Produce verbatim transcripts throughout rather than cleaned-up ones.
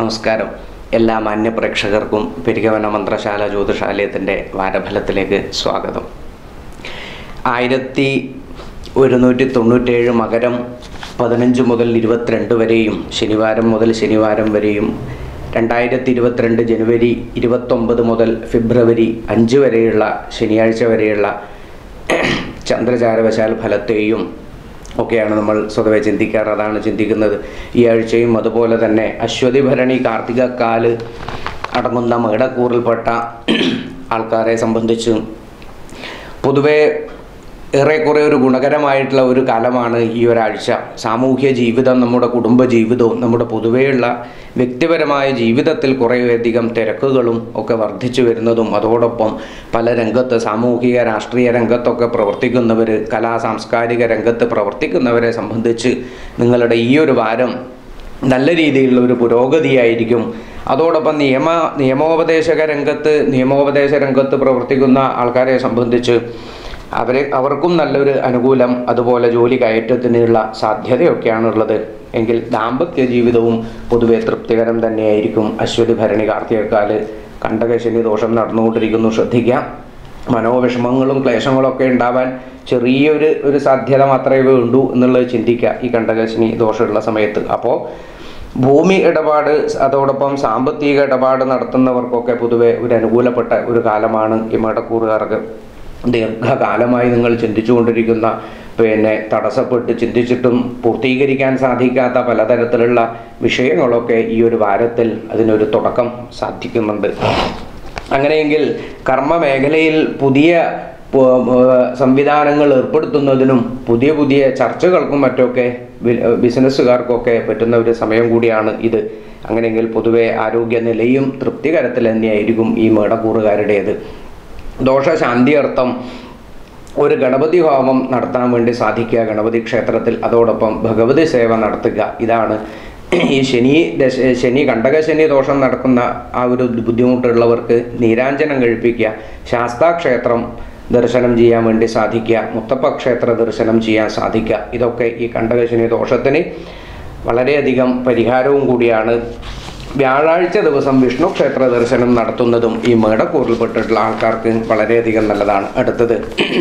നമസ്കാരം. എല്ലാ മാന്യ പ്രേക്ഷകർക്കും പെരികവന മന്ത്രശാല ജ്യോതിഷാലയത്തിൻ്റെ വാരഫലത്തിലേക്ക് സ്വാഗതം. ആയിരത്തി ഒരുന്നൂറ്റി തൊണ്ണൂറ്റേഴ് മകരം പതിനഞ്ച് മുതൽ ഇരുപത്തിരണ്ട് വരെയും ശനിവാരം മുതൽ ശനിവാരം വരെയും രണ്ടായിരത്തി ഇരുപത്തിരണ്ട് ജനുവരി ഇരുപത്തൊമ്പത് മുതൽ ഫെബ്രുവരി അഞ്ച് വരെയുള്ള ശനിയാഴ്ച വരെയുള്ള ചന്ദ്രചാരവശാൽ ഫലത്തെയും ഒക്കെയാണ് നമ്മൾ സ്വതവേ ചിന്തിക്കാറ്. അതാണ് ചിന്തിക്കുന്നത് ഈ ആഴ്ചയും. അതുപോലെ തന്നെ അശ്വതി ഭരണി കാർത്തികക്കാല് അടങ്ങുന്ന മേടക്കൂറിൽപ്പെട്ട ആൾക്കാരെ സംബന്ധിച്ച് പൊതുവേ ഏറെക്കുറെ ഒരു ഗുണകരമായിട്ടുള്ള ഒരു കാലമാണ് ഈ ഒരാഴ്ച. സാമൂഹ്യ ജീവിതം, നമ്മുടെ കുടുംബ ജീവിതവും നമ്മുടെ പൊതുവെയുള്ള വ്യക്തിപരമായ ജീവിതത്തിൽ കുറേയധികം തിരക്കുകളും ഒക്കെ വർദ്ധിച്ചു വരുന്നതും, അതോടൊപ്പം പല രംഗത്ത് സാമൂഹിക രാഷ്ട്രീയ രംഗത്തൊക്കെ പ്രവർത്തിക്കുന്നവർ, കലാ സാംസ്കാരിക രംഗത്ത് പ്രവർത്തിക്കുന്നവരെ സംബന്ധിച്ച് നിങ്ങളുടെ ഈ ഒരു വാരം നല്ല രീതിയിലുള്ള ഒരു പുരോഗതിയായിരിക്കും. അതോടൊപ്പം നിയമ നിയമോപദേശക രംഗത്ത് നിയമോപദേശ രംഗത്ത് പ്രവർത്തിക്കുന്ന ആൾക്കാരെ സംബന്ധിച്ച് അവരെ അവർക്കും നല്ലൊരു അനുകൂലം, അതുപോലെ ജോലി കയറ്റത്തിനുള്ള സാധ്യതയൊക്കെയാണുള്ളത്. എങ്കിൽ ദാമ്പത്യ ജീവിതവും പൊതുവെ തൃപ്തികരം തന്നെയായിരിക്കും. അശ്വതി ഭരണി കാർത്തികക്കാല് കണ്ടകശനി ദോഷം നടന്നുകൊണ്ടിരിക്കുന്നു, ശ്രദ്ധിക്കാം. മനോവിഷമങ്ങളും ക്ലേശങ്ങളൊക്കെ ഉണ്ടാവാൻ ചെറിയൊരു ഒരു സാധ്യത മാത്രമേ ഉള്ളൂ എന്നുള്ളത് ചിന്തിക്കുക ഈ കണ്ടകശനി ദോഷമുള്ള സമയത്ത്. അപ്പോൾ ഭൂമി ഇടപാട്, അതോടൊപ്പം സാമ്പത്തിക ഇടപാട് നടത്തുന്നവർക്കൊക്കെ പൊതുവെ ഒരു അനുകൂലപ്പെട്ട ഒരു കാലമാണ് ഈ മേടക്കൂറുകാർക്ക്. ദീർഘകാലമായി നിങ്ങൾ ചിന്തിച്ചുകൊണ്ടിരിക്കുന്ന, പിന്നെ തടസ്സപ്പെട്ട് ചിന്തിച്ചിട്ടും പൂർത്തീകരിക്കാൻ സാധിക്കാത്ത പലതരത്തിലുള്ള വിഷയങ്ങളൊക്കെ ഈ ഒരു വാരത്തിൽ അതിനൊരു തുടക്കം സാധിക്കുന്നുണ്ട്. അങ്ങനെയെങ്കിൽ കർമ്മ മേഖലയിൽ പുതിയ സംവിധാനങ്ങൾ ഏർപ്പെടുത്തുന്നതിനും പുതിയ പുതിയ ചർച്ചകൾക്കും മറ്റൊക്കെ ബിസിനസ്സുകാർക്കൊക്കെ പറ്റുന്ന ഒരു സമയം കൂടിയാണ് ഇത്. അങ്ങനെയെങ്കിൽ പൊതുവെ ആരോഗ്യനിലയും തൃപ്തികരത്തിൽ തന്നെയായിരിക്കും ഈ മേടക്കൂറുകാരുടേത്. ദോഷശാന്തിയർത്ഥം ഒരു ഗണപതി ഹോമം നടത്താൻ വേണ്ടി സാധിക്കുക ഗണപതി ക്ഷേത്രത്തിൽ. അതോടൊപ്പം ഭഗവതി സേവ നടത്തുക. ഇതാണ് ഈ ശനി ദശ ശനി കണ്ടകശനി ദോഷം നടക്കുന്ന ആ ഒരു ബുദ്ധിമുട്ടുള്ളവർക്ക് നീരാഞ്ജനം കഴിപ്പിക്കുക, ശാസ്താക്ഷേത്രം ദർശനം ചെയ്യാൻ വേണ്ടി സാധിക്കുക, മുത്തപ്പ ക്ഷേത്ര ദർശനം ചെയ്യാൻ സാധിക്കുക. ഇതൊക്കെ ഈ കണ്ടകശനി ദോഷത്തിന് വളരെയധികം പരിഹാരവും കൂടിയാണ്. വ്യാഴാഴ്ച ദിവസം വിഷ്ണു ക്ഷേത്ര ദർശനം നടത്തുന്നതും ഈ മേടക്കൂറിൽപ്പെട്ടിട്ടുള്ള ആൾക്കാർക്ക് വളരെയധികം നല്ലതാണ്. അടുത്തത്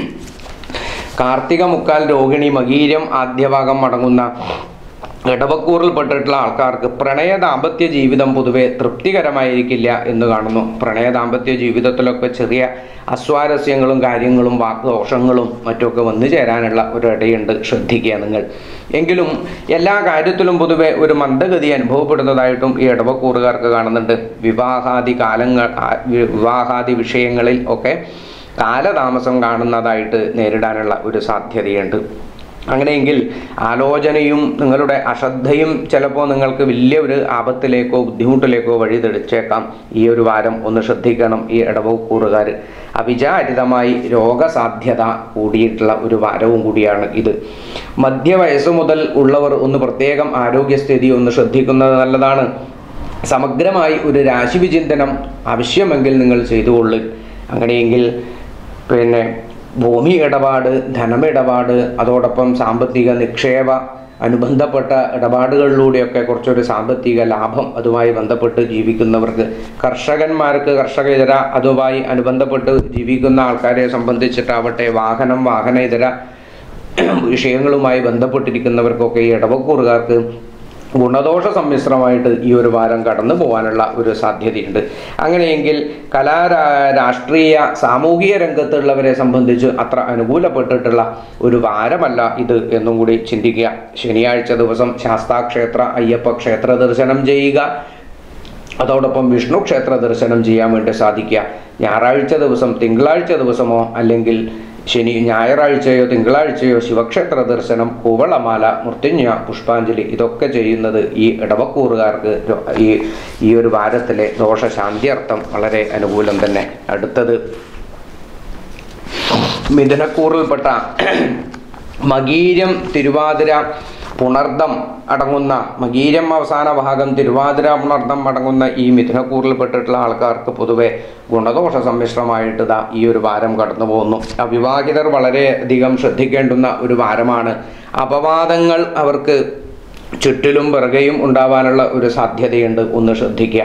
കാർത്തിക മുക്കാൽ രോഹിണി മകീരം ആദ്യഭാഗം അടങ്ങുന്ന ഇടവക്കൂറിൽപ്പെട്ടിട്ടുള്ള ആൾക്കാർക്ക് പ്രണയ ദാമ്പത്യ ജീവിതം പൊതുവെ തൃപ്തികരമായിരിക്കില്ല എന്ന് കാണുന്നു. പ്രണയ ദാമ്പത്യ ജീവിതത്തിലൊക്കെ ചെറിയ അസ്വാരസ്യങ്ങളും കാര്യങ്ങളും വാഗ്ദോഷങ്ങളും മറ്റുമൊക്കെ വന്നു ചേരാനുള്ള ഒരു ഇടയുണ്ട്, ശ്രദ്ധിക്കുക നിങ്ങൾ. എങ്കിലും എല്ലാ കാര്യത്തിലും പൊതുവെ ഒരു മന്ദഗതി അനുഭവപ്പെടുന്നതായിട്ടും ഈ ഇടവക്കൂറുകാർക്ക് കാണുന്നുണ്ട്. വിവാഹാദി കാലങ്ങൾ വിവാഹാദി വിഷയങ്ങളിൽ ഒക്കെ കാലതാമസം കാണുന്നതായിട്ട് നേരിടാനുള്ള ഒരു സാധ്യതയുണ്ട്. അങ്ങനെയെങ്കിൽ ആലോചനയും നിങ്ങളുടെ അശ്രദ്ധയും ചിലപ്പോൾ നിങ്ങൾക്ക് വലിയ ഒരു ആപത്തിലേക്കോ ബുദ്ധിമുട്ടിലേക്കോ വഴിതെളിച്ചേക്കാം. ഈ ഒരു വാരം ഒന്ന് ശ്രദ്ധിക്കണം ഈ ഇടവക്കൂറുകാർ. അവിചാരിതമായി രോഗസാധ്യത കൂടിയിട്ടുള്ള ഒരു വാരവും കൂടിയാണ് ഇത്. മധ്യവയസ്സ് മുതൽ ഉള്ളവർ ഒന്ന് പ്രത്യേകം ആരോഗ്യസ്ഥിതി ഒന്ന് ശ്രദ്ധിക്കുന്നത് നല്ലതാണ്. സമഗ്രമായി ഒരു രാശിവിചിന്തനം ആവശ്യമെങ്കിൽ നിങ്ങൾ ചെയ്തുകൊള്ളുക. അങ്ങനെയെങ്കിൽ പിന്നെ ഭൂമി ഇടപാട്, ധനമിടപാട്, അതോടൊപ്പം സാമ്പത്തിക നിക്ഷേപ അനുബന്ധപ്പെട്ട ഇടപാടുകളിലൂടെയൊക്കെ കുറച്ചൊരു സാമ്പത്തിക ലാഭം അതുമായി ബന്ധപ്പെട്ട് ജീവിക്കുന്നവർക്ക്, കർഷകന്മാർക്ക്, കർഷകേതര അതുമായി അനുബന്ധപ്പെട്ട് ജീവിക്കുന്ന ആൾക്കാരെ സംബന്ധിച്ചിട്ടാവട്ടെ വാഹനം വാഹന ഇതര വിഷയങ്ങളുമായി ബന്ധപ്പെട്ടിരിക്കുന്നവർക്കൊക്കെ ഈ ഇടവക്കൂറുകാർക്ക് ഗുണദോഷ സമ്മിശ്രമായിട്ട് ഈ ഒരു വാരം കടന്നു പോകാനുള്ള ഒരു സാധ്യതയുണ്ട്. അങ്ങനെയെങ്കിൽ കലാ രാഷ്ട്രീയ സാമൂഹിക രംഗത്തുള്ളവരെ സംബന്ധിച്ച് അത്ര അനുകൂലപ്പെട്ടിട്ടുള്ള ഒരു വാരമല്ല ഇത് എന്നും കൂടി ചിന്തിക്കുക. ശനിയാഴ്ച ദിവസം ശാസ്താക്ഷേത്ര അയ്യപ്പ ക്ഷേത്ര ദർശനം ചെയ്യുക, അതോടൊപ്പം വിഷ്ണു ക്ഷേത്ര ദർശനം ചെയ്യാൻ വേണ്ടി സാധിക്കുക. ഞായറാഴ്ച ദിവസം, തിങ്കളാഴ്ച ദിവസമോ അല്ലെങ്കിൽ ശനി ഞായറാഴ്ചയോ തിങ്കളാഴ്ചയോ ശിവക്ഷേത്ര ദർശനം, കൂവളമാല, മൃത്യുഞ്ജയ പുഷ്പാഞ്ജലി ഇതൊക്കെ ചെയ്യുന്നത് ഈ ഇടവക്കൂറുകാർക്ക് ഈ ഈ ഒരു വാരത്തിലെ ദോഷശാന്തിയർത്ഥം വളരെ അനുകൂലം തന്നെ. അടുത്തത് മിഥുനക്കൂറിൽപ്പെട്ട മകീരം, തിരുവാതിര, പുണർദം അടങ്ങുന്ന മകീരം അവസാന ഭാഗം, തിരുവാതിര, പുണർദം അടങ്ങുന്ന ഈ മിഥുനക്കൂറിൽപ്പെട്ടിട്ടുള്ള ആൾക്കാർക്ക് പൊതുവെ ഗുണദോഷ സമ്മിശ്രമായിട്ട് ഇതാ ഈ ഒരു വാരം കടന്നു പോകുന്നു. അവിവാഹിതർ വളരെയധികം ശ്രദ്ധിക്കേണ്ടുന്ന ഒരു വാരമാണ്. അപവാദങ്ങൾ അവർക്ക് ചുറ്റിലും പിറകെയും ഉണ്ടാവാനുള്ള ഒരു സാധ്യതയുണ്ട്, ഒന്ന് ശ്രദ്ധിക്കുക.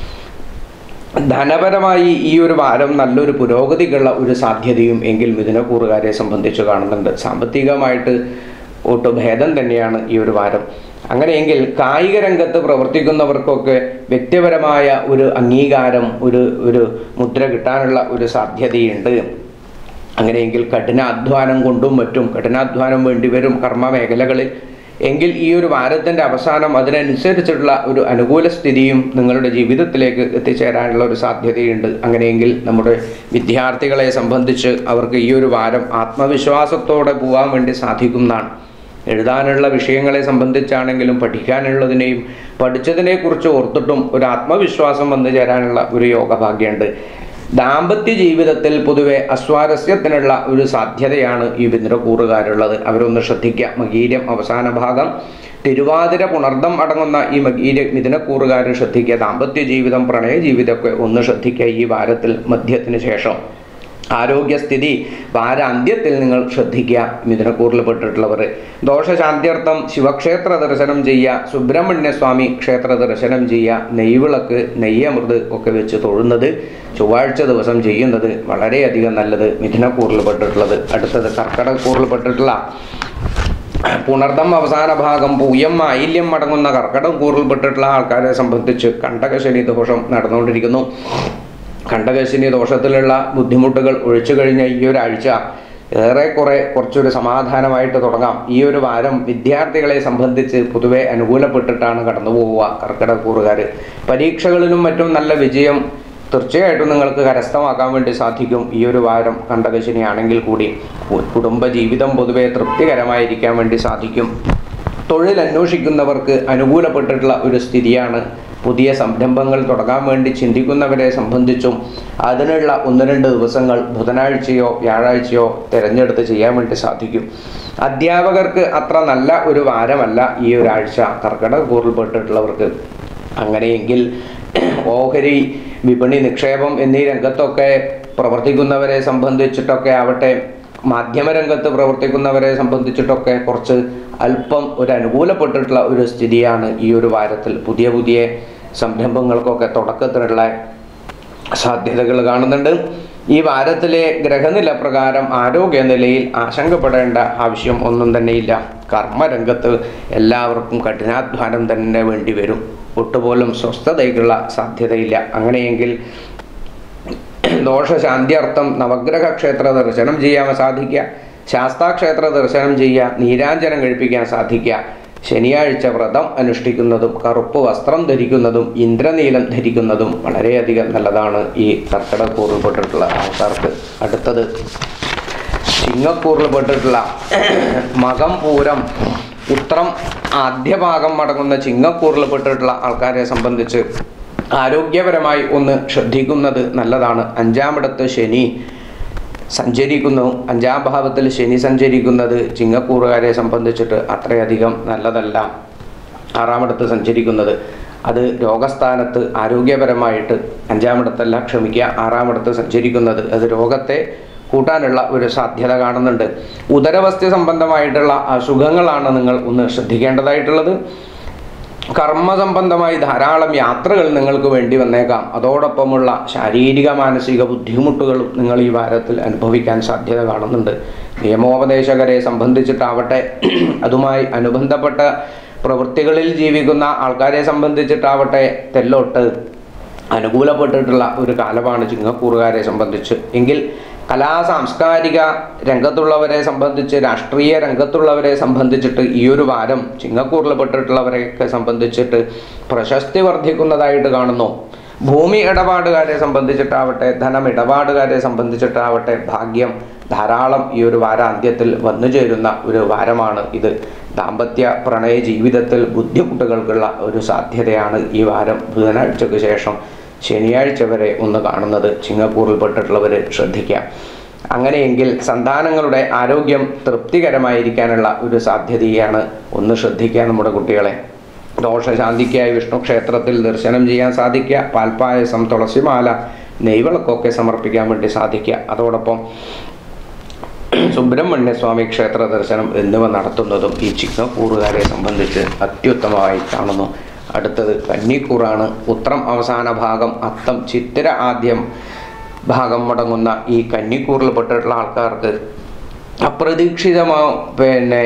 ധനപരമായി ഈ ഒരു വാരം നല്ലൊരു പുരോഗതിക്കുള്ള ഒരു സാധ്യതയും എങ്കിൽ മിഥുനക്കൂറുകാരെ സംബന്ധിച്ച് കാണുന്നുണ്ട്. സാമ്പത്തികമായിട്ട് ഒട്ടു ഭേദം തന്നെയാണ് ഈ ഒരു വാരം. അങ്ങനെയെങ്കിൽ കായിക രംഗത്ത് പ്രവർത്തിക്കുന്നവർക്കൊക്കെ വ്യക്തിപരമായ ഒരു അംഗീകാരം, ഒരു ഒരു മുദ്ര കിട്ടാനുള്ള ഒരു സാധ്യതയുണ്ട്. അങ്ങനെയെങ്കിൽ കഠിനാധ്വാനം കൊണ്ടും മറ്റും, കഠിനാധ്വാനം വേണ്ടിവരും കർമ്മ മേഖലകളിൽ. എങ്കിൽ ഈ ഒരു വാരത്തിൻ്റെ അവസാനം അതിനനുസരിച്ചുള്ള ഒരു അനുകൂല സ്ഥിതിയും നിങ്ങളുടെ ജീവിതത്തിലേക്ക് എത്തിച്ചേരാനുള്ള ഒരു സാധ്യതയുണ്ട്. അങ്ങനെയെങ്കിൽ നമ്മുടെ വിദ്യാർത്ഥികളെ സംബന്ധിച്ച് അവർക്ക് ഈ ഒരു വാരം ആത്മവിശ്വാസത്തോടെ പോകാൻ വേണ്ടി സാധിക്കുന്നതാണ്. എഴുതാനുള്ള വിഷയങ്ങളെ സംബന്ധിച്ചാണെങ്കിലും പഠിക്കാനുള്ളതിനെയും പഠിച്ചതിനെക്കുറിച്ച് ഓർത്തിട്ടും ഒരു ആത്മവിശ്വാസം വന്നു ചേരാനുള്ള ഒരു യോഗഭാഗ്യമുണ്ട്. ദാമ്പത്യ ജീവിതത്തിൽ പൊതുവെ അസ്വാരസ്യത്തിനുള്ള ഒരു സാധ്യതയാണ് ഈ മിഥുനക്കൂറുകാരുള്ളത്. അവരൊന്ന് ശ്രദ്ധിക്കുക. മകീരം അവസാന ഭാഗം, തിരുവാതിര പുണർദം അടങ്ങുന്ന ഈ മകീര മിഥുനക്കൂറുകാർ ശ്രദ്ധിക്കുക. ദാമ്പത്യ ജീവിതം, പ്രണയ ജീവിതമൊക്കെ ഒന്ന് ശ്രദ്ധിക്കുക ഈ വാരത്തിൽ മധ്യത്തിന് ശേഷം. ആരോഗ്യസ്ഥിതി വാരാന്ത്യത്തിൽ നിങ്ങൾ ശ്രദ്ധിക്കുക. മിഥുനക്കൂറിൽപ്പെട്ടിട്ടുള്ളവർ ദോഷശാന്ത്യർത്ഥം ശിവക്ഷേത്ര ദർശനം ചെയ്യുക, സുബ്രഹ്മണ്യസ്വാമി ക്ഷേത്ര ദർശനം ചെയ്യുക, നെയ്വിളക്ക്, നെയ്യമൃത് ഒക്കെ വെച്ച് തൊഴുന്നത് ചൊവ്വാഴ്ച ദിവസം ചെയ്യുന്നത് വളരെയധികം നല്ലത്. മിഥുനക്കൂറിൽപ്പെട്ടിട്ടുള്ളത്. അടുത്തത് കർക്കടകൂറിൽപ്പെട്ടിട്ടുള്ള പുണർദം അവസാന ഭാഗം, പൂയം, ആയില്യം അടങ്ങുന്ന കർക്കടക കൂറിൽപ്പെട്ടിട്ടുള്ള ആൾക്കാരെ സംബന്ധിച്ച് കണ്ടകശനി ദോഷം നടന്നുകൊണ്ടിരിക്കുന്നു. കണ്ടകശനി ദോഷത്തിലുള്ള ബുദ്ധിമുട്ടുകൾ ഒഴിച്ചു കഴിഞ്ഞ ഈ ഒരാഴ്ച ഏറെക്കുറെ കുറച്ചൊരു സമാധാനമായിട്ട് തുടങ്ങാം. ഈ ഒരു വാരം വിദ്യാർത്ഥികളെ സംബന്ധിച്ച് പൊതുവെ അനുകൂലപ്പെട്ടിട്ടാണ് കടന്നു പോവുക. കർക്കിടകൂറുകാർ പരീക്ഷകളിലും മറ്റും നല്ല വിജയം തീർച്ചയായിട്ടും നിങ്ങൾക്ക് കരസ്ഥമാക്കാൻ വേണ്ടി സാധിക്കും. ഈ ഒരു വാരം കണ്ടകശനി ആണെങ്കിൽ കൂടി കുടുംബജീവിതം പൊതുവെ തൃപ്തികരമായിരിക്കാൻ വേണ്ടി സാധിക്കും. തൊഴിൽ അന്വേഷിക്കുന്നവർക്ക് അനുകൂലപ്പെട്ടിട്ടുള്ള ഒരു സ്ഥിതിയാണ്. പുതിയ സംരംഭങ്ങൾ തുടങ്ങാൻ വേണ്ടി ചിന്തിക്കുന്നവരെ സംബന്ധിച്ചും അതിനുള്ള ഒന്ന് രണ്ട് ദിവസങ്ങൾ ബുധനാഴ്ചയോ വ്യാഴാഴ്ചയോ തിരഞ്ഞെടുത്ത് ചെയ്യാൻ വേണ്ടി സാധിക്കും. അധ്യാപകർക്ക് അത്ര നല്ല ഒരു വാരമല്ല ഈ ഒരാഴ്ച കർക്കിടകൂറിൽപ്പെട്ടിട്ടുള്ളവർക്ക്. അങ്ങനെയെങ്കിൽ ഓഹരി, വിപണി, നിക്ഷേപം എന്നീ രംഗത്തൊക്കെ പ്രവർത്തിക്കുന്നവരെ സംബന്ധിച്ചിട്ടൊക്കെ ആവട്ടെ, മാധ്യമരംഗത്ത് പ്രവർത്തിക്കുന്നവരെ സംബന്ധിച്ചിട്ടൊക്കെ കുറച്ച് അല്പം ഒരു അനുകൂലപ്പെട്ടിട്ടുള്ള ഒരു സ്ഥിതിയാണ് ഈ ഒരു വാരത്തിൽ. പുതിയ പുതിയ സംരംഭങ്ങൾക്കൊക്കെ തുടക്കത്തിനുള്ള സാധ്യതകൾ കാണുന്നുണ്ട്. ഈ വാരത്തിലെ ഗ്രഹനില പ്രകാരം ആരോഗ്യനിലയിൽ ആശങ്കപ്പെടേണ്ട ആവശ്യം ഒന്നും തന്നെയില്ല. കർമ്മരംഗത്ത് എല്ലാവർക്കും കഠിനാധ്വാനം തന്നെ വേണ്ടി വരും. ഒട്ടുപോലും സ്വസ്ഥതയ്ക്കുള്ള സാധ്യതയില്ല. അങ്ങനെയെങ്കിൽ ദോഷശാന്തിയർത്ഥം നവഗ്രഹ ക്ഷേത്ര ദർശനം ചെയ്യാൻ സാധിക്കുക, ശാസ്താക്ഷേത്ര ദർശനം ചെയ്യുക, നീരാഞ്ജനം കഴിപ്പിക്കാൻ സാധിക്കുക, ശനിയാഴ്ച വ്രതം അനുഷ്ഠിക്കുന്നതും കറുപ്പ് വസ്ത്രം ധരിക്കുന്നതും ഇന്ദ്രനീലം ധരിക്കുന്നതും വളരെയധികം നല്ലതാണ് ഈ കർക്കിടകൂറിൽപ്പെട്ടിട്ടുള്ള ആൾക്കാർക്ക്. അടുത്തത് ചിങ്ങക്കൂറിൽപ്പെട്ടിട്ടുള്ള മകം, പൂരം, ഉത്രം ആദ്യ ഭാഗം അടങ്ങുന്ന ചിങ്ങക്കൂറിൽപ്പെട്ടിട്ടുള്ള ആൾക്കാരെ സംബന്ധിച്ച് ആരോഗ്യപരമായി ഒന്ന് ശ്രദ്ധിക്കുന്നത് നല്ലതാണ്. അഞ്ചാമിടത്ത് ശനി സഞ്ചരിക്കുന്നു. അഞ്ചാം ഭാവത്തിൽ ശനി സഞ്ചരിക്കുന്നത് ചിങ്ങക്കൂറുകാരെ സംബന്ധിച്ചിട്ട് അത്രയധികം നല്ലതല്ല. ആറാമിടത്ത് സഞ്ചരിക്കുന്നത് അത് രോഗസ്ഥാനത്ത് ആരോഗ്യപരമായിട്ട്, അഞ്ചാമിടത്തല്ല ക്ഷമിക്കുക, ആറാമിടത്ത് സഞ്ചരിക്കുന്നത് അത് രോഗത്തെ കൂട്ടാനുള്ള ഒരു സാധ്യത കാണുന്നുണ്ട്. ഉദരവസ്തു സംബന്ധമായിട്ടുള്ള അസുഖങ്ങളാണ് നിങ്ങൾ ഒന്ന് ശ്രദ്ധിക്കേണ്ടതായിട്ടുള്ളത്. കർമ്മസംബന്ധമായി ധാരാളം യാത്രകൾ നിങ്ങൾക്ക് വേണ്ടി വന്നേക്കാം. അതോടൊപ്പമുള്ള ശാരീരിക മാനസിക ബുദ്ധിമുട്ടുകളും നിങ്ങൾ ഈ വാരത്തിൽ അനുഭവിക്കാൻ സാധ്യത കാണുന്നുണ്ട്. നിയമോപദേശകരെ സംബന്ധിച്ചിട്ടാവട്ടെ, അതുമായി അനുബന്ധപ്പെട്ട പ്രവൃത്തികളിൽ ജീവിക്കുന്ന ആൾക്കാരെ സംബന്ധിച്ചിട്ടാവട്ടെ തെല്ലോട്ട് അനുകൂലപ്പെട്ടിട്ടുള്ള ഒരു കാലമാണ് ചിങ്ങക്കൂറുകാരെ സംബന്ധിച്ച്. എങ്കിൽ കലാ സാംസ്കാരിക രംഗത്തുള്ളവരെ സംബന്ധിച്ച്, രാഷ്ട്രീയ രംഗത്തുള്ളവരെ സംബന്ധിച്ചിട്ട് ഈ ഒരു വാരം ചിങ്ങക്കൂറിൽപ്പെട്ടിട്ടുള്ളവരെയൊക്കെ സംബന്ധിച്ചിട്ട് പ്രശസ്തി വർദ്ധിക്കുന്നതായിട്ട് കാണുന്നു. ഭൂമി ഇടപാടുകാരെ സംബന്ധിച്ചിട്ടാവട്ടെ, ധനം ഇടപാടുകാരെ സംബന്ധിച്ചിട്ടാവട്ടെ ഭാഗ്യം ധാരാളം ഈ ഒരു വാരാന്ത്യത്തിൽ വന്നു ചേരുന്ന ഒരു വാരമാണ് ഇത്. ദാമ്പത്യ പ്രണയ ജീവിതത്തിൽ ബുദ്ധിമുട്ടുകൾക്കുള്ള ഒരു സാധ്യതയാണ് ഈ വാരം ബുധനാഴ്ചയ്ക്ക് ശേഷം ശനിയാഴ്ച വരെ ഒന്ന് കാണുന്നത്. ചിങ്ങക്കൂറിൽപ്പെട്ടിട്ടുള്ളവർ ശ്രദ്ധിക്കുക. അങ്ങനെയെങ്കിൽ സന്താനങ്ങളുടെ ആരോഗ്യം തൃപ്തികരമായിരിക്കാനുള്ള ഒരു സാധ്യതയാണ്. ഒന്ന് ശ്രദ്ധിക്കുക നമ്മുടെ കുട്ടികളെ. ദോഷശാന്തിക്കായി വിഷ്ണു ക്ഷേത്രത്തിൽ ദർശനം ചെയ്യാൻ സാധിക്കുക. പാൽപ്പായസം, തുളസിമാല, നെയ്വിളക്കൊക്കെ സമർപ്പിക്കാൻ വേണ്ടി സാധിക്കുക. അതോടൊപ്പം സുബ്രഹ്മണ്യസ്വാമി ക്ഷേത്ര ദർശനം എന്നിവ നടത്തുന്നതും ഈ ചിങ്ങക്കൂറുകാരെ സംബന്ധിച്ച് അത്യുത്തമമായി കാണുന്നു. അടുത്തത് കന്നിക്കൂറാണ്. ഉത്രം അവസാന ഭാഗം, അത്തം ചിത്തിര ആദ്യം ഭാഗം മടങ്ങുന്ന ഈ കന്നിക്കൂറിൽപ്പെട്ടിട്ടുള്ള ആൾക്കാർക്ക് അപ്രതീക്ഷിതമോ പിന്നെ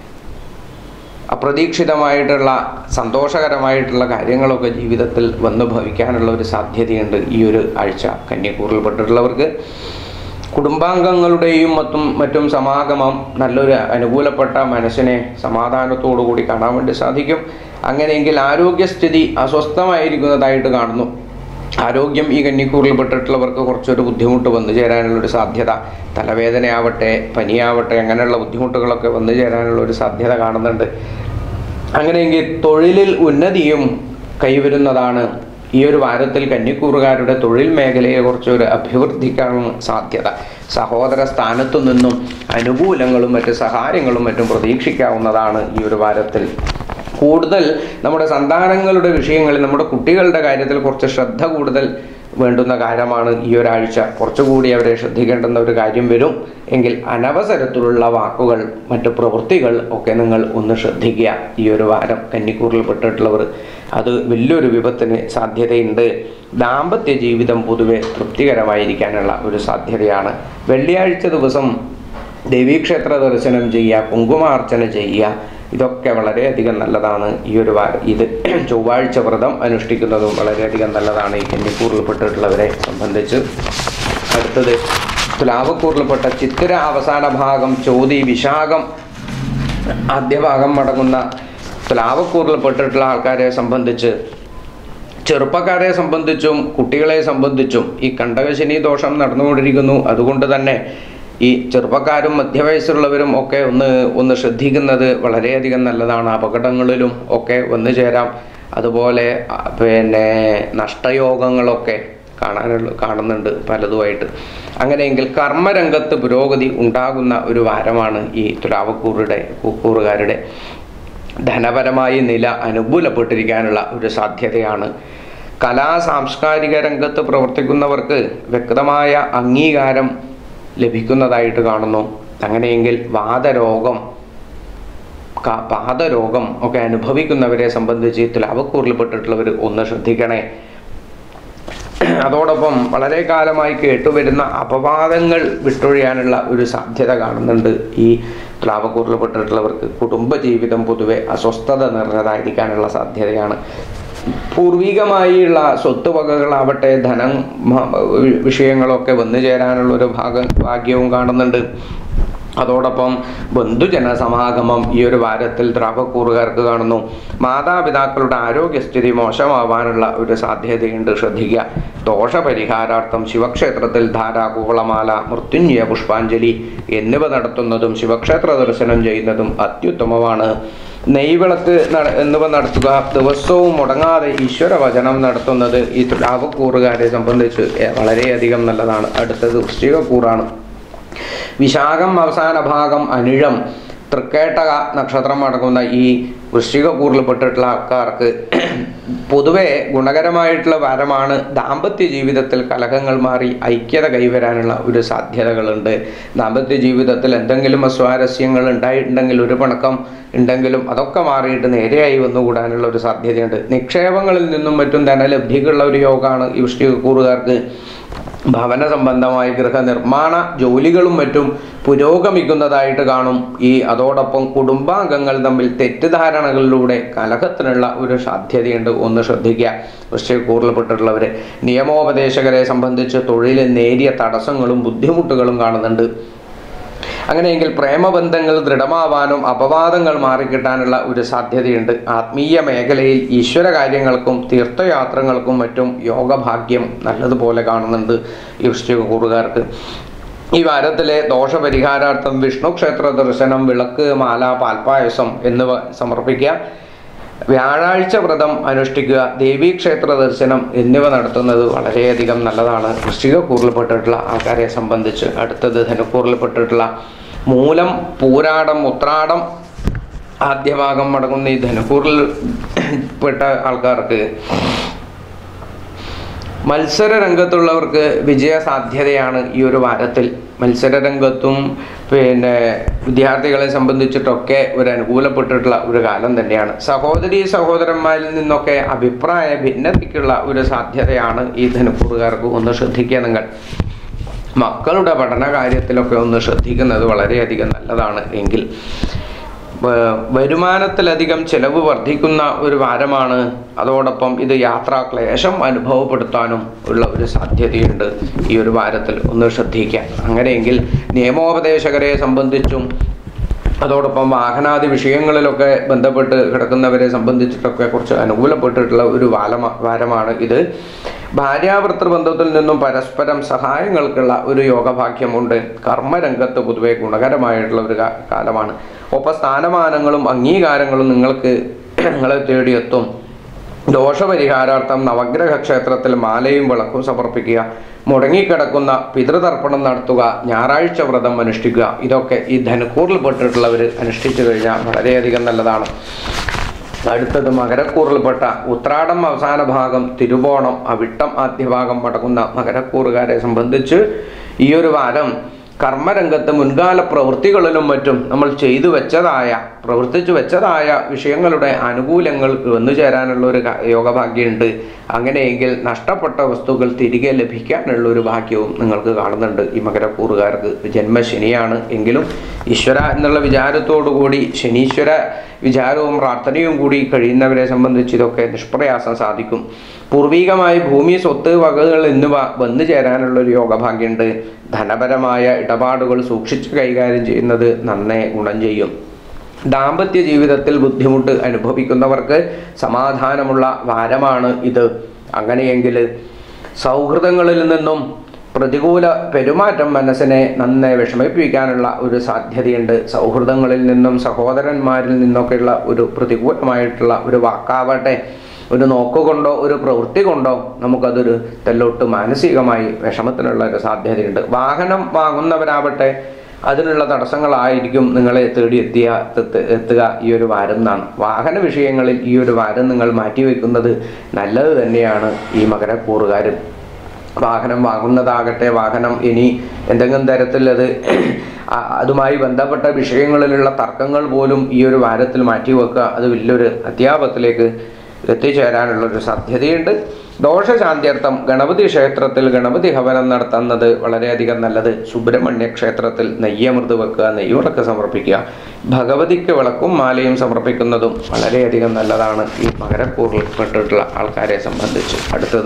അപ്രതീക്ഷിതമായിട്ടുള്ള സന്തോഷകരമായിട്ടുള്ള കാര്യങ്ങളൊക്കെ ജീവിതത്തിൽ വന്നു ഭവിക്കാനുള്ള ഒരു സാധ്യതയുണ്ട് ഈ ഒരു ആഴ്ച. കന്യക്കൂറിൽപ്പെട്ടിട്ടുള്ളവർക്ക് കുടുംബാംഗങ്ങളുടെയും മറ്റും മറ്റും സമാഗമം നല്ലൊരു അനുകൂലപ്പെട്ട മനസ്സിനെ സമാധാനത്തോടു കൂടി കാണാൻ വേണ്ടി സാധിക്കും. അങ്ങനെയെങ്കിൽ ആരോഗ്യസ്ഥിതി അസ്വസ്ഥമായിരിക്കുന്നതായിട്ട് കാണുന്നു. ആരോഗ്യം ഈ കന്നിക്കൂറിൽപ്പെട്ടിട്ടുള്ളവർക്ക് കുറച്ചൊരു ബുദ്ധിമുട്ട് വന്നു ചേരാനുള്ളൊരു സാധ്യത, തലവേദനയാവട്ടെ പനിയാവട്ടെ അങ്ങനെയുള്ള ബുദ്ധിമുട്ടുകളൊക്കെ വന്നു ചേരാനുള്ള ഒരു സാധ്യത കാണുന്നുണ്ട്. അങ്ങനെയെങ്കിൽ തൊഴിലിൽ ഉന്നതിയും കൈവരുന്നതാണ്. ഈ ഒരു വാരത്തിൽ കന്നിക്കൂറുകാരുടെ തൊഴിൽ മേഖലയെ കുറിച്ചൊരു അഭിവൃദ്ധിക്കാണ് സാധ്യത. സഹോദര സ്ഥാനത്തു നിന്നും അനുകൂലങ്ങളും മറ്റ് സഹായങ്ങളും മറ്റും പ്രതീക്ഷിക്കാവുന്നതാണ് ഈ ഒരു വാരത്തിൽ. കൂടുതൽ നമ്മുടെ സന്താനങ്ങളുടെ വിഷയങ്ങളിൽ, നമ്മുടെ കുട്ടികളുടെ കാര്യത്തിൽ കുറച്ച് ശ്രദ്ധ കൂടുതൽ വേണ്ടുന്ന കാര്യമാണ് ഈ ഒരാഴ്ച. കുറച്ചുകൂടി അവരെ ശ്രദ്ധിക്കേണ്ടുന്ന ഒരു കാര്യം വരും എങ്കിൽ അനവസരത്തിലുള്ള വാക്കുകൾ മറ്റു പ്രവൃത്തികൾ ഒക്കെ നിങ്ങൾ ഒന്ന് ശ്രദ്ധിക്കുക. ഈ ഒരു വാരം കന്നിക്കൂറിൽപ്പെട്ടിട്ടുള്ളവർ അത് വലിയൊരു വിപത്തിന് സാധ്യതയുണ്ട്. ദാമ്പത്യ ജീവിതം പൊതുവെ തൃപ്തികരമായിരിക്കാനുള്ള ഒരു സാധ്യതയാണ്. വെള്ളിയാഴ്ച ദിവസം ദേവീക്ഷേത്ര ദർശനം ചെയ്യുക, കുങ്കുമാർച്ചന ചെയ്യുക, ഇതൊക്കെ വളരെയധികം നല്ലതാണ്. ഈ ഒരു വാരം ഇത് ചൊവ്വാഴ്ച വ്രതം അനുഷ്ഠിക്കുന്നതും വളരെയധികം നല്ലതാണ് ഈ കന്നിക്കൂറിൽപ്പെട്ടിട്ടുള്ളവരെ സംബന്ധിച്ച്. അടുത്തത് തുലാവക്കൂറിൽപ്പെട്ട ചിത്തിര അവസാന ഭാഗം, ചോതി വിശാഖം ആദ്യ ഭാഗം അടങ്ങുന്ന തുലാവക്കൂറിൽപ്പെട്ടിട്ടുള്ള ആൾക്കാരെ സംബന്ധിച്ച്, ചെറുപ്പക്കാരെ സംബന്ധിച്ചും കുട്ടികളെ സംബന്ധിച്ചും ഈ കണ്ടകശനി ദോഷം നടന്നുകൊണ്ടിരിക്കുന്നു. അതുകൊണ്ട് തന്നെ ഈ ചെറുപ്പക്കാരും മധ്യവയസ്സുള്ളവരും ഒക്കെ ഒന്ന് ഒന്ന് ശ്രദ്ധിക്കുന്നത് വളരെയധികം നല്ലതാണ്. അപകടങ്ങളിലും ഒക്കെ വന്നു ചേരാം. അതുപോലെ പിന്നെ നഷ്ടയോഗങ്ങളൊക്കെ കാണാനുള്ള കാണുന്നുണ്ട് പലതുമായിട്ട്. അങ്ങനെയെങ്കിൽ കർമ്മരംഗത്ത് പുരോഗതി ഉണ്ടാകുന്ന ഒരു വാരമാണ് ഈ തുലാവക്കൂറുടെ കൂറുകാരുടെ. ധനപരമായി നില അനുകൂലപ്പെട്ടിരിക്കാനുള്ള ഒരു സാധ്യതയാണ്. കലാ സാംസ്കാരിക രംഗത്ത് പ്രവർത്തിക്കുന്നവർക്ക് വ്യക്തമായ അംഗീകാരം ലഭിക്കുന്നതായിട്ട് കാണുന്നു. അങ്ങനെയെങ്കിൽ വാതരോഗം പാദരോഗം ഒക്കെ അനുഭവിക്കുന്നവരെ സംബന്ധിച്ച് തുലാവക്കൂറിൽപ്പെട്ടിട്ടുള്ളവർ ഒന്ന് ശ്രദ്ധിക്കണേ. അതോടൊപ്പം വളരെ കാലമായി കേട്ടുവരുന്ന അപവാദങ്ങൾ വിട്ടൊഴിയാനുള്ള ഒരു സാധ്യത കാണുന്നുണ്ട് ഈ തുലാവക്കൂറിൽപ്പെട്ടിട്ടുള്ളവർക്ക്. കുടുംബജീവിതം പൊതുവെ അസ്വസ്ഥത നിറഞ്ഞതായിരിക്കാനുള്ള സാധ്യതയാണ്. പൂർവികമായുള്ള സ്വത്തുവകകളാവട്ടെ ധനം വിഷയങ്ങളൊക്കെ വന്നു ചേരാനുള്ളൊരു ഭാഗം ഭാഗ്യവും കാണുന്നുണ്ട്. അതോടൊപ്പം ബന്ധുജന സമാഗമം ഈ ഒരു വാരത്തിൽ തുലാവക്കൂറുകാർക്ക് കാണുന്നു. മാതാപിതാക്കളുടെ ആരോഗ്യസ്ഥിതി മോശമാവാനുള്ള ഒരു സാധ്യതയുണ്ട്, ശ്രദ്ധിക്കുക. ദോഷപരിഹാരാർത്ഥം ശിവക്ഷേത്രത്തിൽ ധാര, കൂവളമാല, മൃത്യുഞ്ജയ പുഷ്പാഞ്ജലി എന്നിവ നടത്തുന്നതും ശിവക്ഷേത്ര ദർശനം ചെയ്യുന്നതും അത്യുത്തമമാണ്. നെയ്വിളക്ക് എന്നിവ നടത്തുക, ദിവസവും മുടങ്ങാതെ ഈശ്വര വചനം നടത്തുന്നത് ഈ തുലാവക്കൂറുകാരെ സംബന്ധിച്ച് വളരെയധികം നല്ലതാണ്. അടുത്തത് വൃശ്ചികക്കൂറാണ്. വിശാഖം അവസാന ഭാഗം, അനിഴം, തൃക്കേട്ടക നക്ഷത്രം അടങ്ങുന്ന ഈ വൃശ്ചികക്കൂറിൽപ്പെട്ടിട്ടുള്ള ആൾക്കാർക്ക് പൊതുവെ ഗുണകരമായിട്ടുള്ള വാരമാണ്. ദാമ്പത്യ ജീവിതത്തിൽ കലഹങ്ങൾ മാറി ഐക്യത കൈവരാനുള്ള ഒരു സാധ്യതകളുണ്ട്. ദാമ്പത്യ ജീവിതത്തിൽ എന്തെങ്കിലും അസ്വാരസ്യങ്ങൾ ഉണ്ടായിട്ടുണ്ടെങ്കിൽ, ഒരു പിണക്കം ഉണ്ടെങ്കിലും അതൊക്കെ മാറിയിട്ട് നേരെയായി വന്നുകൂടാനുള്ള ഒരു സാധ്യതയുണ്ട്. നിക്ഷേപങ്ങളിൽ നിന്നും മറ്റും ധനലബ്ധിക്കുള്ള ഒരു യോഗമാണ് ഈ വൃശ്ചികക്കൂറുകാർക്ക്. ഭവന സംബന്ധമായി ഗൃഹനിർമ്മാണ ജോലികളും മറ്റും പുരോഗമിക്കുന്നതായിട്ട് കാണും. ഈ അതോടൊപ്പം കുടുംബാംഗങ്ങൾ തമ്മിൽ തെറ്റിദ്ധാരണകളിലൂടെ കലഹത്തിനുള്ള ഒരു സാധ്യതയുണ്ട്, ഒന്ന് ശ്രദ്ധിക്കുക. വൃശ്ചികക്കൂറിൽപ്പെട്ടിട്ടുള്ളവർ നിയമോപദേശകരെ സംബന്ധിച്ച് തൊഴിലിൽ നേരിയ തടസ്സങ്ങളും ബുദ്ധിമുട്ടുകളും കാണുന്നുണ്ട്. അങ്ങനെയെങ്കിൽ പ്രേമബന്ധങ്ങൾ ദൃഢമാവാനും അപവാദങ്ങൾ മാറിക്കിട്ടാനുള്ള ഒരു സാധ്യതയുണ്ട്. ആത്മീയ മേഖലയിൽ ഈശ്വര കാര്യങ്ങൾക്കും തീർത്ഥയാത്രകൾക്കും മറ്റും യോഗഭാഗ്യം നല്ലതുപോലെ കാണുന്നുണ്ട് ഈ വൃശ്ചികക്കൂറുകാർക്ക്. ഈ വാരത്തിലെ ദോഷപരിഹാരാർത്ഥം വിഷ്ണു ക്ഷേത്ര ദർശനം, വിളക്ക്, മാല, പാൽപ്പായസം എന്നിവ സമർപ്പിക്കുക. വ്യാഴാഴ്ച വ്രതം അനുഷ്ഠിക്കുക, ദേവീക്ഷേത്ര ദർശനം എന്നിവ നടത്തുന്നത് വളരെയധികം നല്ലതാണ് വൃശ്ചികക്കൂറിൽപ്പെട്ടിട്ടുള്ള ആൾക്കാരെ സംബന്ധിച്ച്. അടുത്തത് ധനുക്കൂറിൽപ്പെട്ടിട്ടുള്ള മൂലം, പൂരാടം, ഉത്രാടം ആദ്യഭാഗം അടങ്ങുന്ന ഈ ധനുക്കൂറിൽ പെട്ട ആൾക്കാർക്ക് മത്സര രംഗത്തുള്ളവർക്ക് വിജയ സാധ്യതയാണ് ഈ ഒരു വാരത്തിൽ. മത്സര രംഗത്തും പിന്നെ വിദ്യാർത്ഥികളെ സംബന്ധിച്ചിട്ടൊക്കെ ഒരു അനുകൂലപ്പെട്ടിട്ടുള്ള ഒരു കാലം തന്നെയാണ്. സഹോദരി സഹോദരന്മാരിൽ നിന്നൊക്കെ അഭിപ്രായ ഭിന്നതയ്ക്കുള്ള ഒരു സാധ്യതയാണ് ഈ ധനുക്കൂറുകാർക്ക്. ഒന്ന് ശ്രദ്ധിക്കുക, നിങ്ങൾ മക്കളുടെ പഠന കാര്യത്തിലൊക്കെ ഒന്ന് ശ്രദ്ധിക്കുന്നത് വളരെയധികം നല്ലതാണ്. എങ്കിൽ വരുമാനത്തിലധികം ചെലവ് വർദ്ധിക്കുന്ന ഒരു വാരമാണ്. അതോടൊപ്പം ഇത് യാത്രാക്ലേശം അനുഭവപ്പെടുത്താനും ഉള്ള ഒരു സാധ്യതയുണ്ട് ഈ ഒരു വാരത്തിൽ. ഒന്ന് ശ്രദ്ധിക്കുക. അങ്ങനെയെങ്കിൽ നിയമോപദേശകരെ സംബന്ധിച്ചും അതോടൊപ്പം വാഹനാദി വിഷയങ്ങളിലൊക്കെ ബന്ധപ്പെട്ട് കിടക്കുന്നവരെ സംബന്ധിച്ചിട്ടൊക്കെ കുറച്ച് അനുകൂലപ്പെട്ടിട്ടുള്ള ഒരു വാരമ വാരമാണ് ഇത്. ഭാര്യാഭർത്തൃ ബന്ധത്തിൽ നിന്നും പരസ്പരം സഹായങ്ങൾക്കുള്ള ഒരു യോഗഭാഗ്യമുണ്ട്. കർമ്മരംഗത്ത് പൊതുവെ ഗുണകരമായിട്ടുള്ള ഒരു കാലമാണ്. ഒപ്പം സ്ഥാനമാനങ്ങളും അംഗീകാരങ്ങളും നിങ്ങൾക്ക് നിങ്ങളെ തേടിയെത്തും. ദോഷപരിഹാരാർത്ഥം നവഗ്രഹ ക്ഷേത്രത്തിൽ മാലയും വിളക്കും സമർപ്പിക്കുക. മുടങ്ങിക്കിടക്കുന്ന പിതൃതർപ്പണം നടത്തുക. ഞായറാഴ്ച വ്രതം അനുഷ്ഠിക്കുക. ഇതൊക്കെ ഈ ധനുക്കൂറിൽപ്പെട്ടിട്ടുള്ളവർ അനുഷ്ഠിച്ചു കഴിഞ്ഞാൽ വളരെയധികം നല്ലതാണ്. അടുത്തത് മകരക്കൂറിൽപ്പെട്ട ഉത്രാടം അവസാന ഭാഗം, തിരുവോണം, അവിട്ടം ആദ്യഭാഗം അടങ്ങുന്ന മകരക്കൂറുകാരെ സംബന്ധിച്ച് ഈ ഒരു വാരം കർമ്മരംഗത്ത് മുൻകാല പ്രവൃത്തികളിലും മറ്റും നമ്മൾ ചെയ്തു വെച്ചതായ പ്രവർത്തിച്ചു വെച്ചതായ വിഷയങ്ങളുടെ ആനുകൂല്യങ്ങൾ വന്നു ചേരാനുള്ള ഒരു യോഗഭാഗ്യമുണ്ട്. അങ്ങനെയെങ്കിൽ നഷ്ടപ്പെട്ട വസ്തുക്കൾ തിരികെ ലഭിക്കാനുള്ള ഒരു ഭാഗ്യവും നിങ്ങൾക്ക് കാണുന്നുണ്ട് ഈ മകരക്കൂറുകാർക്ക്. ജന്മശനിയാണ് എങ്കിലും ഈശ്വര എന്നുള്ള വിചാരത്തോടു കൂടി ശനീശ്വര വിചാരവും പ്രാർത്ഥനയും കൂടി കഴിയുന്നവരെ സംബന്ധിച്ച് ഇതൊക്കെ നിഷ്പ്രയാസം സാധിക്കും. പൂർവികമായി ഭൂമി, സ്വത്ത്, വകകൾ എന്നിവ വന്നു ചേരാനുള്ളൊരു യോഗഭാഗ്യമുണ്ട്. ധനപരമായ ഇടപാടുകൾ സൂക്ഷിച്ച് കൈകാര്യം ചെയ്യുന്നത് നന്നേ ഗുണം ചെയ്യും. ദാമ്പത്യ ജീവിതത്തിൽ ബുദ്ധിമുട്ട് അനുഭവിക്കുന്നവർക്ക് സമാധാനമുള്ള വാരമാണ് ഇത്. അങ്ങനെയെങ്കിൽ സൗഹൃദങ്ങളിൽ നിന്നും പ്രതികൂല പെരുമാറ്റം മനസ്സിനെ നന്നെ വിഷമിപ്പിക്കാനുള്ള ഒരു സാധ്യതയുണ്ട്. സൗഹൃദങ്ങളിൽ നിന്നും സഹോദരന്മാരിൽ നിന്നൊക്കെയുള്ള ഒരു പ്രതികൂലമായിട്ടുള്ള ഒരു വാക്കാവട്ടെ, ഒരു നോക്കുകൊണ്ടോ ഒരു പ്രവൃത്തി കൊണ്ടോ നമുക്കതൊരു തെല്ലോട്ട് മാനസികമായി വിഷമത്തിനുള്ള ഒരു സാധ്യതയുണ്ട്. വാഹനം വാങ്ങുന്നവരാവട്ടെ അതിനുള്ള തടസ്സങ്ങളായിരിക്കും നിങ്ങളെ തേടിയെത്തിയ എത്തുക ഈ ഒരു വാരം എന്നാണ്. വാഹന വിഷയങ്ങളിൽ ഈ ഒരു വാരം നിങ്ങൾ മാറ്റിവെക്കുന്നത് നല്ലത് തന്നെയാണ്. ഈ മകരക്കൂറുകാരും വാഹനം വാങ്ങുന്നതാകട്ടെ, വാഹനം ഇനി എന്തെങ്കിലും തരത്തിൽ അത് അതുമായി ബന്ധപ്പെട്ട വിഷയങ്ങളിലുള്ള തർക്കങ്ങൾ പോലും ഈ ഒരു വാരത്തിൽ മാറ്റിവെക്കുക. അത് വലിയൊരു അധ്യാപത്തിലേക്ക് എത്തിച്ചേരാനുള്ളൊരു സാധ്യതയുണ്ട്. ദോഷശാന്ത്യർത്ഥം ഗണപതി ക്ഷേത്രത്തിൽ ഗണപതി ഹവനം നടത്തുന്നത് വളരെയധികം നല്ലത്. സുബ്രഹ്മണ്യ ക്ഷേത്രത്തിൽ നെയ്യമൃത് വെക്കുക, നെയ്യുവിളക്ക് സമർപ്പിക്കുക. ഭഗവതിക്ക് വിളക്കും മാലയും സമർപ്പിക്കുന്നതും വളരെയധികം നല്ലതാണ് ഈ മകരക്കൂറിൽപ്പെട്ടിട്ടുള്ള ആൾക്കാരെ സംബന്ധിച്ച്. അടുത്തത്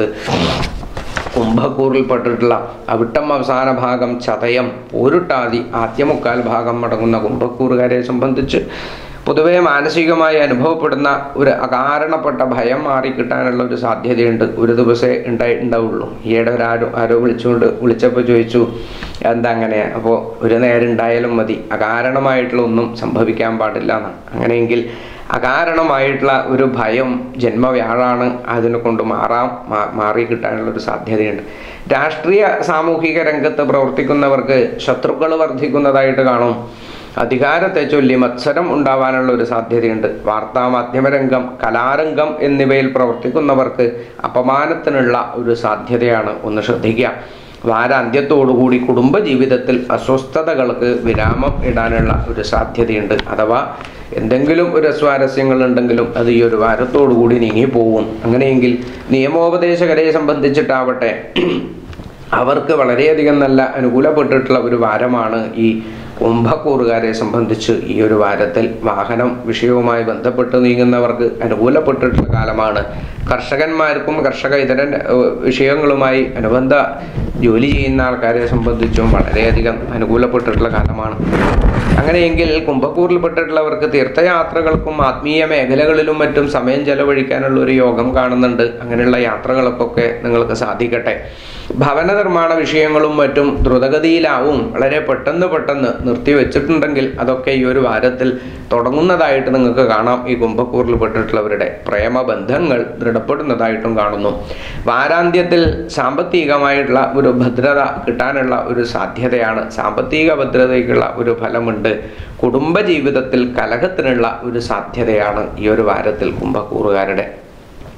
കുംഭക്കൂറിൽപ്പെട്ടിട്ടുള്ള അവിട്ടം അവസാന ഭാഗം, ചതയം, പൂരുട്ടാതി ആദ്യമുക്കാൽ ഭാഗം അടങ്ങുന്ന കുംഭക്കൂറുകാരെ സംബന്ധിച്ച് പൊതുവെ മാനസികമായി അനുഭവപ്പെടുന്ന ഒരു അകാരണപ്പെട്ട ഭയം മാറിക്കിട്ടാനുള്ള ഒരു സാധ്യതയുണ്ട്. ഒരു ദിവസമേ ഉണ്ടായി ഉണ്ടാവുള്ളൂ. ഈയിടെ ഒരാരും ആരോ വിളിച്ചുകൊണ്ട് വിളിച്ചപ്പോൾ ചോദിച്ചു എന്താ അങ്ങനെ, അപ്പോൾ ഒരു നേരം ഉണ്ടായാലും മതി, അകാരണമായിട്ടുള്ള ഒന്നും സംഭവിക്കാൻ പാടില്ല എന്നാണ്. അങ്ങനെയെങ്കിൽ അകാരണമായിട്ടുള്ള ഒരു ഭയം ജന്മവ്യാഴാണ്, അതിനെ കൊണ്ട് മാറാം മാറി കിട്ടാനുള്ളൊരു സാധ്യതയുണ്ട്. രാഷ്ട്രീയ സാമൂഹിക രംഗത്ത് പ്രവർത്തിക്കുന്നവർക്ക് ശത്രുക്കൾ വർദ്ധിക്കുന്നതായിട്ട് കാണും. അധികാരത്തെ ചൊല്ലി മത്സരം ഉണ്ടാവാനുള്ള ഒരു സാധ്യതയുണ്ട്. വാർത്താ മാധ്യമരംഗം, കലാരംഗം എന്നിവയിൽ പ്രവർത്തിക്കുന്നവർക്ക് അപമാനത്തിനുള്ള ഒരു സാധ്യതയാണ്. ഒന്ന് ശ്രദ്ധിക്കുക. വാരാന്ത്യത്തോടുകൂടി കുടുംബജീവിതത്തിൽ അസ്വസ്ഥതകൾക്ക് വിരാമം ഇടാനുള്ള ഒരു സാധ്യതയുണ്ട്. അഥവാ എന്തെങ്കിലും ഒരു അസ്വാരസ്യങ്ങൾ ഉണ്ടെങ്കിലും അത് ഈ ഒരു വാരത്തോടുകൂടി നീങ്ങിപ്പോവും. അങ്ങനെയെങ്കിൽ നിയമോപദേശകരെ സംബന്ധിച്ചിട്ടാവട്ടെ അവർക്ക് വളരെയധികം നല്ല അനുകൂലപ്പെട്ടിട്ടുള്ള ഒരു വാരമാണ് ഈ കുംഭക്കൂറുകാരെ സംബന്ധിച്ച്. ഈ ഒരു വാരത്തിൽ വാഹനം വിഷയവുമായി ബന്ധപ്പെട്ട് നീങ്ങുന്നവർക്ക് അനുകൂലപ്പെട്ടിട്ടുള്ള കാലമാണ്. കർഷകന്മാർക്കും കർഷക ഇതര വിഷയങ്ങളുമായി അനുബന്ധ ജോലി ചെയ്യുന്ന ആൾക്കാരെ സംബന്ധിച്ചും വളരെയധികം അനുകൂലപ്പെട്ടിട്ടുള്ള കാലമാണ്. അങ്ങനെയെങ്കിൽ കുംഭക്കൂറിൽപ്പെട്ടിട്ടുള്ളവർക്ക് തീർത്ഥയാത്രകൾക്കും ആത്മീയ മേഖലകളിലും മറ്റും സമയം ചെലവഴിക്കാനുള്ള ഒരു യോഗം കാണുന്നുണ്ട്. അങ്ങനെയുള്ള യാത്രകൾക്കൊക്കെ നിങ്ങൾക്ക് സാധിക്കട്ടെ. ഭവന നിർമ്മാണ വിഷയങ്ങളും മറ്റും ദ്രുതഗതിയിലാവും. വളരെ പെട്ടെന്ന് പെട്ടെന്ന് നിർത്തിവെച്ചിട്ടുണ്ടെങ്കിൽ അതൊക്കെ ഈ ഒരു വാരത്തിൽ തുടങ്ങുന്നതായിട്ട് നിങ്ങൾക്ക് കാണാം. ഈ കുംഭക്കൂറിൽപ്പെട്ടിട്ടുള്ളവരുടെ പ്രേമബന്ധങ്ങൾ ദൃഢപ്പെടുന്നതായിട്ടും കാണുന്നു. വാരാന്ത്യത്തിൽ സാമ്പത്തികമായിട്ടുള്ള ഒരു ഭദ്രത കിട്ടാനുള്ള ഒരു സാധ്യതയാണ്. സാമ്പത്തിക ഭദ്രതയ്ക്കുള്ള ഒരു ഫലമുണ്ട്. കുടുംബജീവിതത്തിൽ കലഹത്തിനുള്ള ഒരു സാധ്യതയാണ് ഈ ഒരു വാരത്തിൽ കുംഭക്കൂറുകാരുടെ.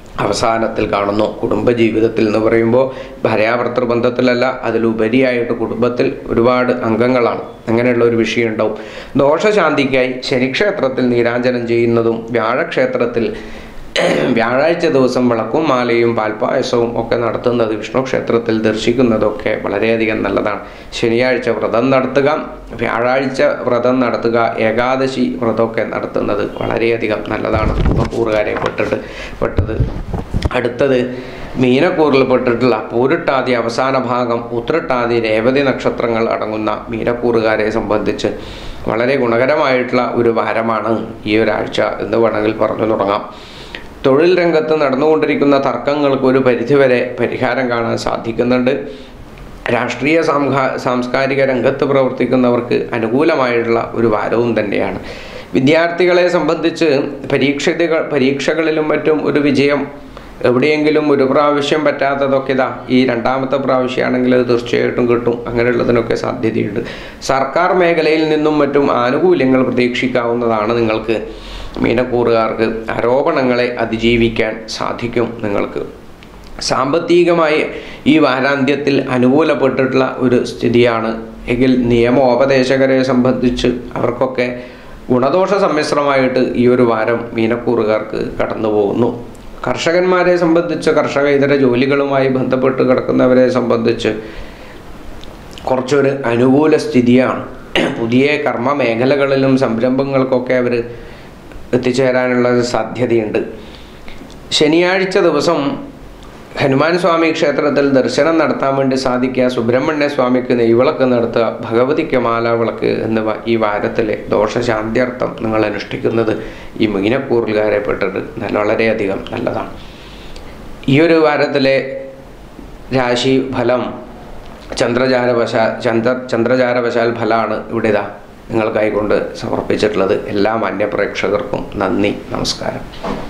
അവസാനത്തിൽ കാണുന്നു. കുടുംബജീവിതത്തിൽ എന്ന് പറയുമ്പോൾ ഭാര്യാഭർത്തൃ ബന്ധത്തിലല്ല, അതിലുപരിയായിട്ട് കുടുംബത്തിൽ ഒരുപാട് അംഗങ്ങളാണ്. അങ്ങനെയുള്ള ഒരു വിഷയം ഉണ്ടാവും. ദോഷശാന്തിക്കായി ശനിക്ഷേത്രത്തിൽ നീരാഞ്ജനം ചെയ്യുന്നതും വ്യാഴക്ഷേത്രത്തിൽ വ്യാഴാഴ്ച ദിവസം വിളക്കും മാലയും പാൽപ്പായസവും ഒക്കെ നടത്തുന്നത്, വിഷ്ണു ക്ഷേത്രത്തിൽ ദർശിക്കുന്നതൊക്കെ വളരെയധികം നല്ലതാണ്. ശനിയാഴ്ച വ്രതം നടത്തുക, വ്യാഴാഴ്ച വ്രതം നടത്തുക, ഏകാദശി വ്രതമൊക്കെ നടത്തുന്നത് വളരെയധികം നല്ലതാണ്. കൂറുകാരെ പെട്ടിട്ട് പെട്ടത് അടുത്തത് മീനക്കൂറിൽ പെട്ടിട്ടുള്ള പൂരിട്ടാതി അവസാന ഭാഗം ഉത്രട്ടാതി രേവതി നക്ഷത്രങ്ങൾ അടങ്ങുന്ന മീനക്കൂറുകാരെ സംബന്ധിച്ച് വളരെ ഗുണകരമായിട്ടുള്ള ഒരു വാരമാണ് ഈ ഒരാഴ്ച എന്ന് വേണമെങ്കിൽ പറഞ്ഞു തുടങ്ങാം. തൊഴിൽ രംഗത്ത് നടന്നുകൊണ്ടിരിക്കുന്ന തർക്കങ്ങൾക്ക് ഒരു പരിധിവരെ പരിഹാരം കാണാൻ സാധിക്കുന്നുണ്ട്. രാഷ്ട്രീയ സാംഘാ സാംസ്കാരിക രംഗത്ത് പ്രവർത്തിക്കുന്നവർക്ക് അനുകൂലമായിട്ടുള്ള ഒരു വാരവും തന്നെയാണ്. വിദ്യാർത്ഥികളെ സംബന്ധിച്ച് പരീക്ഷകൾ പരീക്ഷകളിലും മറ്റും ഒരു വിജയം എവിടെയെങ്കിലും ഒരു പ്രാവശ്യം പറ്റാത്തതൊക്കെ ഇതാ ഈ രണ്ടാമത്തെ പ്രാവശ്യമാണെങ്കിൽ അത് തീർച്ചയായിട്ടും കിട്ടും. അങ്ങനെയുള്ളതിനൊക്കെ സാധ്യതയുണ്ട്. സർക്കാർ മേഖലയിൽ നിന്നും മറ്റും ആനുകൂല്യങ്ങൾ പ്രതീക്ഷിക്കാവുന്നതാണ്. നിങ്ങൾക്ക് മീനക്കൂറുകാർക്ക് ആരോപണങ്ങളെ അതിജീവിക്കാൻ സാധിക്കും. നിങ്ങൾക്ക് സാമ്പത്തികമായി ഈ വാരാന്ത്യത്തിൽ അനുകൂലപ്പെട്ടിട്ടുള്ള ഒരു സ്ഥിതിയാണ് എങ്കിൽ നിയമോപദേശകരെ സംബന്ധിച്ച് അവർക്കൊക്കെ ഗുണദോഷ സമ്മിശ്രമായിട്ട് ഈ ഒരു വാരം മീനക്കൂറുകാർക്ക് കടന്നു പോകുന്നു. കർഷകന്മാരെ സംബന്ധിച്ച് കർഷക ഇതര ജോലികളുമായി ബന്ധപ്പെട്ട് കിടക്കുന്നവരെ സംബന്ധിച്ച് കുറച്ചൊരു അനുകൂല സ്ഥിതിയാണ്. പുതിയ കർമ്മ മേഖലകളിലും സംരംഭങ്ങൾക്കൊക്കെ അവർ എത്തിച്ചേരാനുള്ള സാധ്യതയുണ്ട്. ശനിയാഴ്ച ദിവസം ഹനുമാൻ സ്വാമി ക്ഷേത്രത്തിൽ ദർശനം നടത്താൻ വേണ്ടി സാധിക്കുക. സുബ്രഹ്മണ്യ സ്വാമിക്ക് നെയ്വിളക്ക് നടത്തുക, ഭഗവതിക്ക് മാല വിളക്ക് എന്നിവ ഈ വാരത്തിലെ ദോഷശാന്ത്യർത്ഥം നിങ്ങൾ അനുഷ്ഠിക്കുന്നത് ഈ മീനക്കൂറുകാരെ പെട്ടിട്ട് നല്ല വളരെയധികം നല്ലതാണ്. ഈ ഒരു വാരത്തിലെ രാശി ഫലം ചന്ദ്രചാരവശാൽ ചന്ദ്ര ചന്ദ്രചാരവശാൽ ഫലമാണ് ഇവിടെ ഇതാ നിങ്ങൾക്കായിക്കൊണ്ട് സമർപ്പിച്ചിട്ടുള്ളത്. എല്ലാ മാന്യ പ്രേക്ഷകർക്കും നന്ദി, നമസ്കാരം.